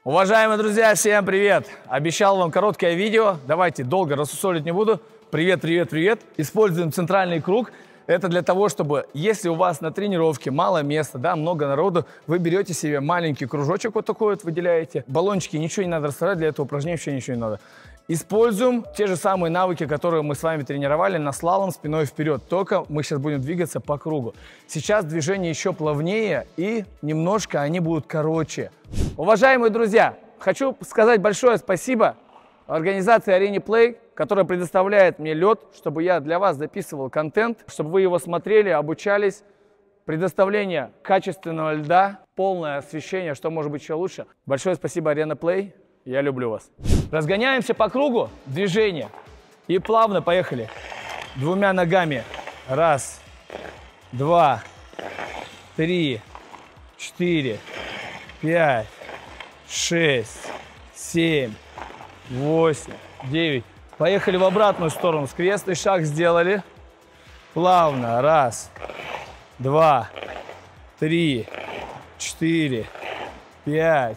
Уважаемые друзья, всем привет! Обещал вам короткое видео. Давайте, долго рассусоливать не буду. Привет, привет, привет. Используем центральный круг. Это для того, чтобы, если у вас на тренировке мало места, да, много народу, вы берете себе маленький кружочек, вот такой вот выделяете. Баллончики, ничего не надо расставлять, для этого упражнения вообще ничего не надо. Используем те же самые навыки, которые мы с вами тренировали на слалом спиной вперед. Только мы сейчас будем двигаться по кругу. Сейчас движения еще плавнее и немножко они будут короче. Уважаемые друзья, хочу сказать большое спасибо организации Arena Play, которая предоставляет мне лед, чтобы я для вас записывал контент, чтобы вы его смотрели, обучались. Предоставление качественного льда, полное освещение, что может быть еще лучше. Большое спасибо Arena Play. Я люблю вас. Разгоняемся по кругу, движение. И плавно поехали. Двумя ногами. Раз, два, три, четыре, пять, шесть, семь, восемь, девять. Поехали в обратную сторону. Скрестный шаг сделали. Плавно. Раз, два, три, четыре, пять,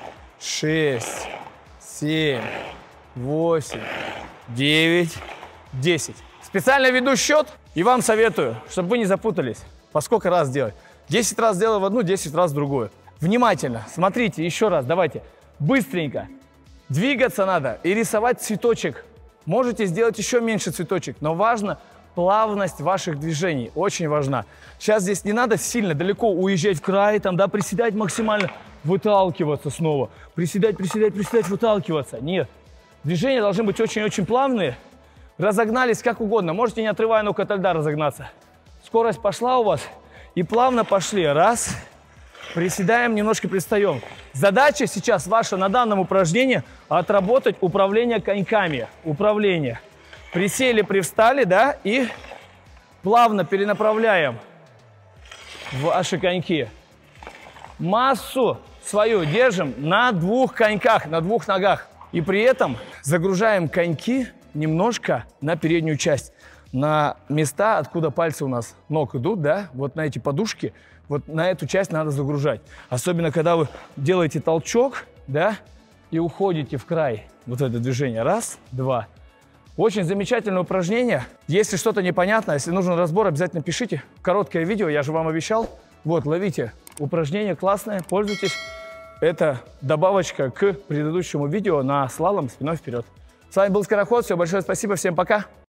6, 7, 8, 9, 10. Специально веду счет и вам советую, чтобы вы не запутались, по сколько раз делать. 10 раз сделаю в одну, 10 раз в другую. Внимательно, смотрите, еще раз, давайте. Быстренько. Двигаться надо и рисовать цветочек. Можете сделать еще меньше цветочек, но важно плавность ваших движений, очень важна. Сейчас здесь не надо сильно далеко уезжать в край, там, да, приседать максимально. Выталкиваться снова. Приседать, приседать, приседать, выталкиваться. Нет. Движения должны быть очень-очень плавные. Разогнались как угодно. Можете, не отрывая ног от льда, разогнаться. Скорость пошла у вас. И плавно пошли. Раз. Приседаем, немножко пристаем. Задача сейчас ваша на данном упражнении отработать управление коньками. Управление. Присели, привстали, да, и плавно перенаправляем ваши коньки. Массу свою держим на двух коньках, на двух ногах. И при этом загружаем коньки немножко на переднюю часть. На места, откуда пальцы у нас ног идут, да, вот на эти подушки, вот на эту часть надо загружать. Особенно, когда вы делаете толчок, да, и уходите в край. Вот это движение. Раз, два. Очень замечательное упражнение. Если что-то непонятно, если нужен разбор, обязательно пишите. Короткое видео, я же вам обещал. Вот, ловите. Упражнение классное, пользуйтесь. Это добавочка к предыдущему видео на слалом спиной вперед. С вами был Скороход. Все, большое спасибо. Всем пока.